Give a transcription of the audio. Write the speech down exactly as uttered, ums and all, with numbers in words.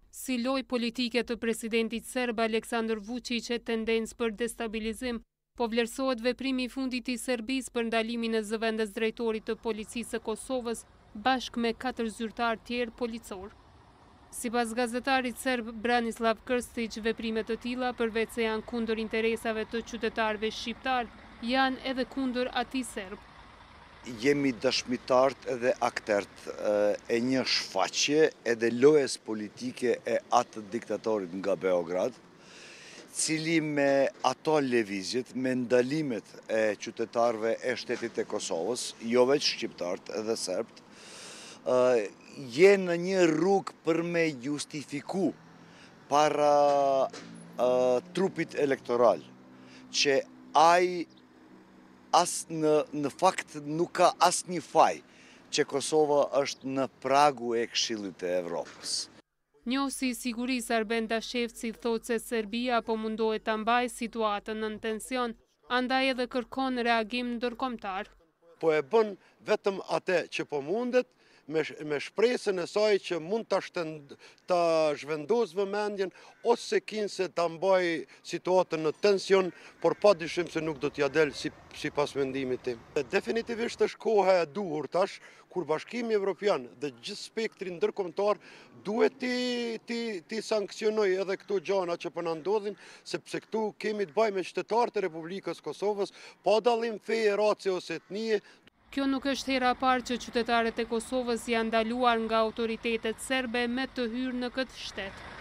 Si lojë politike të presidentit serb Aleksandar Vučić e tendencë për destabilizim, po vlerësohet veprimi i fundit i Serbisë për ndalimin e zëvendës drejtorit të policisë së Kosovës bashkë me katër zyrtarë tjerë policor. Sipas gazetarit serb Branislav Krstić, veprimet të tilla, përveç se janë kundër interesave të qytetarëve shqiptar, janë edhe kundër atij serb. Jemi dëshmitarët edhe aktert e një shfaqje edhe lojës politike e atë diktatorit nga Beograd, cili me ato lëvizjet, me ndalimet e qytetarëve e shtetit e Kosovës, jo veç shqiptarët edhe serbt, je në një rrugë për me justifiku para trupit elektoral, që ai as në, në fakt nuk ka as një faj që Kosova është në pragu e Këshillit të Evropës. Njohësi i sigurisë Arben Dashevci thotë se Serbia po mundohet ta mbajë situatën në tension, andaj edhe kërkon reagim ndërkombëtar. Po e bën vetëm atë që po mundet, me, me shpresën e saj që mund ta shtend, ta zhvendos vëmendjen ose kinse ta mbaj situatën në tension, por padyshim se nuk do t'ja del si sipas mendimit tim. Definitivisht është koha e duhur tash kur Bashkimi Evropian dhe gjithë spektri ndërkombëtar duhet ti ti ti sankcionoj edhe këto gjëra që po na ndodhin, sepse këtu kemi të bëjmë me qytetarët e Republikës Kosovës, pa dallim feje, race ose etnie. Kjo nuk është hera e parë që qytetarët e Kosovës janë ndaluar nga autoritetet serbe me të hyrë në këtë shtet.